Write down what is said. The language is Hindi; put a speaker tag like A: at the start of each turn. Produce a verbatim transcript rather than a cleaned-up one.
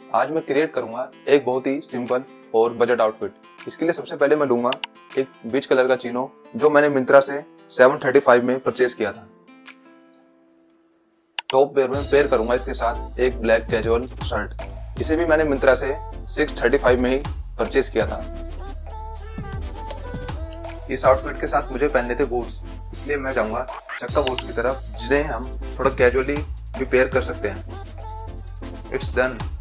A: आज मैं क्रिएट करूंगा एक बहुत ही सिंपल और बजट आउटफिट। इसके लिए सबसे पहले मैं लूंगा एक बीच कलर का चीनो जो मैंने मिंत्रा से सात सौ पैंतीस में परचेज किया था। टॉप पेयर में पेयर करूंगा इसके साथ एक ब्लैक कैजुअल शर्ट, इसे भी मैंने मिंत्रा से छह सौ पैंतीस में ही परचेज किया था। इस आउटफिट के साथ मुझे पहनने थे बूट्स, इसलिए मैं जाऊंगा चक्का बूट्स की तरफ, जिन्हें हम थोड़ा कैजुअली भी पेयर कर सकते हैं। It's done.